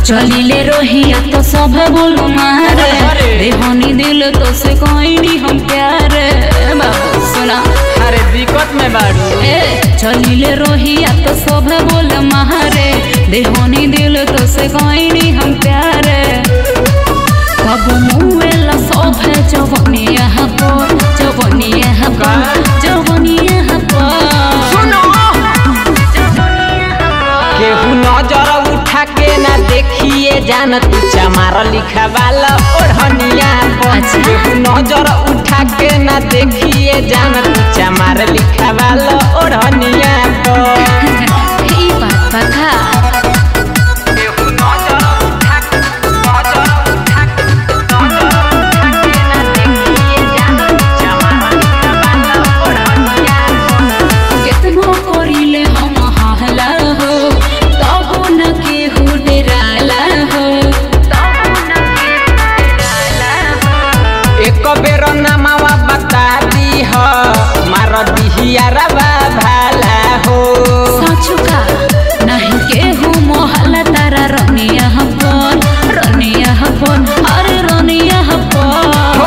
चलिले रोहिया तो सब बोलो मारे देहनी दिल तो से कोई नहीं हम प्यार बाबू सुना। अरे दिक्कत में बाड़ू चलिले रोहिया तो सब बोल मारे देहनी दिल तो से कोई नहीं हम प्यार कब मुएला सब है जवनिया पर जवनिया पर जवनिया पर सुनो केहू नजर उठा के ना देखिए जान तू चमार लिखा वाला ओढ़निया पर केहू नजर उठा के ना देखिए जान तू चमार लिखा वाला ओढ़निया पर ई बात बता भाला हो सचुका नहीं केहू मोहल्ला तारा रनिया पर अरे रनिया पर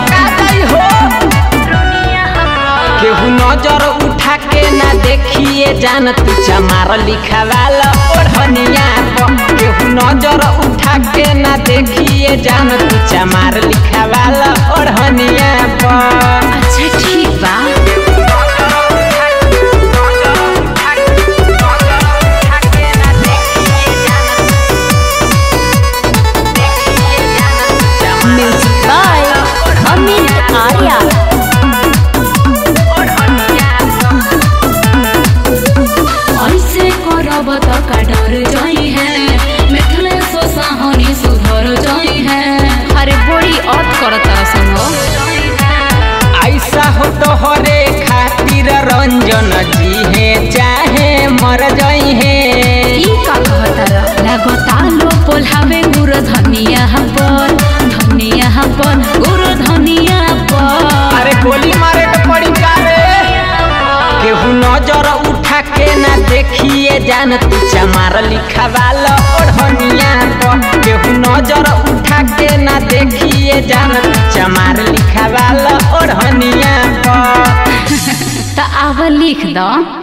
केहू नजर उठा के ना देखिए जान तू चमार लिखा वाला ओढ़निया पर केहू नजर उठा के ना देखिए जान तू चमार लिखा वाला ओढ़निया पर। अच्छा ठीक बा ऐसे करब तो का डर जाई है मिथले सो साहनी सुधर जाई है। अरे बड़ी अत करता सुनो ऐसा हो तो हरे खातिर रंजन जी है चाहे मर जाई है। ई का कहता लगता लो पोल्हावे गुरु धनिया पर गुरु धनिया पर। अरे गोली मारे तो पड़ी कारे केहू नजर उठा के ना देखिए जान तू चमार लिखा वाला ओढ़निया पर केहू नजर उठा के ना देखिए जान तू चमार लिखा वाला ओढ़निया पर। तो आव लिख दो।